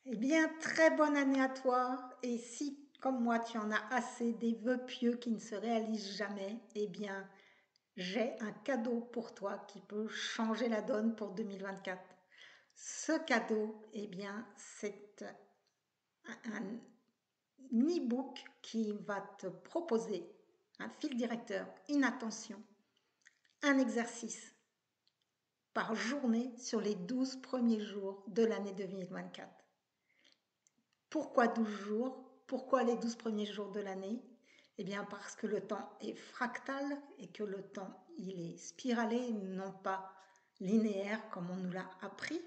Eh bien, très bonne année à toi. Et si, comme moi, tu en as assez des vœux pieux qui ne se réalisent jamais, eh bien, j'ai un cadeau pour toi qui peut changer la donne pour 2024. Ce cadeau, eh bien, c'est un e-book qui va te proposer un fil directeur, une attention, un exercice par journée sur les 12 premiers jours de l'année 2024. Pourquoi 12 jours? Pourquoi les 12 premiers jours de l'année? Eh bien parce que le temps est fractal et que le temps il est spiralé, non pas linéaire comme on nous l'a appris.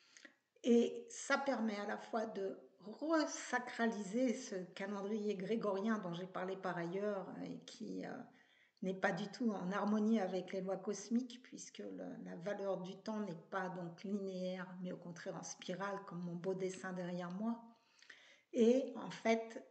Et ça permet à la fois de resacraliser ce calendrier grégorien dont j'ai parlé par ailleurs et qui n'est pas du tout en harmonie avec les lois cosmiques puisque la valeur du temps n'est pas donc linéaire mais au contraire en spirale comme mon beau dessin derrière moi. Et en fait,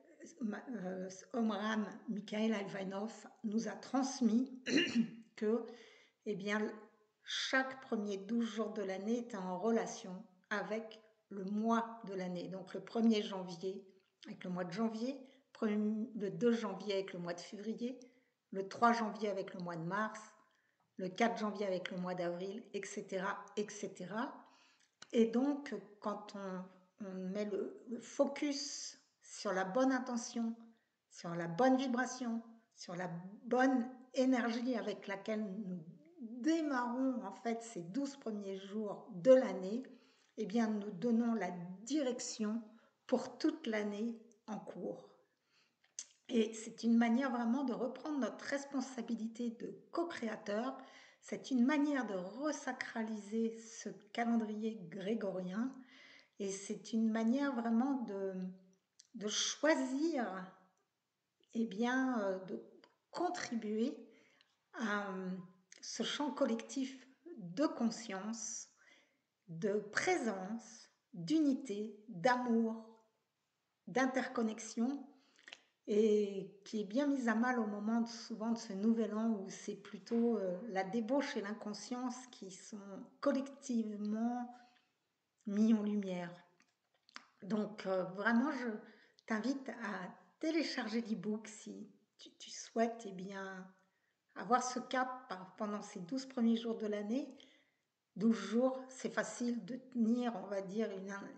Omram Mikhail Alvanov nous a transmis que eh bien, chaque premier 12 jours de l'année est en relation avec le mois de l'année. Donc le 1er janvier avec le mois de janvier, le 2 janvier avec le mois de février, le 3 janvier avec le mois de mars, le 4 janvier avec le mois d'avril, etc., etc. Et donc, quand on met le focus sur la bonne intention, sur la bonne vibration, sur la bonne énergie avec laquelle nous démarrons en fait ces 12 premiers jours de l'année, eh bien nous donnons la direction pour toute l'année en cours. Et c'est une manière vraiment de reprendre notre responsabilité de co-créateur. C'est une manière de resacraliser ce calendrier grégorien. Et c'est une manière vraiment de choisir, eh bien, de contribuer à ce champ collectif de conscience, de présence, d'unité, d'amour, d'interconnexion et qui est bien mise à mal au moment souvent de ce nouvel an où c'est plutôt la débauche et l'inconscience qui sont collectivement mis en lumière. Donc vraiment, je t'invite à télécharger l'e-book si tu souhaites eh bien, avoir ce cap pendant ces 12 premiers jours de l'année. 12 jours, c'est facile de tenir, on va dire,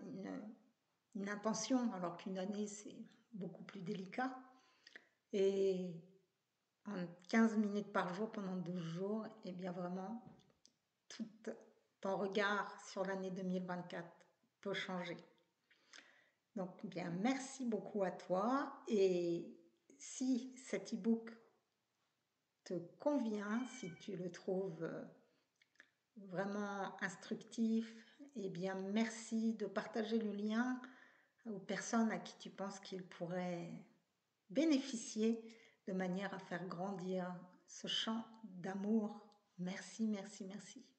une intention, alors qu'une année, c'est beaucoup plus délicat. Et en 15 minutes par jour pendant 12 jours, et bien vraiment, tout ton regard sur l'année 2024 peut changer. Donc, bien, merci beaucoup à toi. Et si cet e-book te convient, si tu le trouves vraiment instructif, eh bien, merci de partager le lien aux personnes à qui tu penses qu'ils pourraient bénéficier de manière à faire grandir ce champ d'amour. Merci, merci, merci.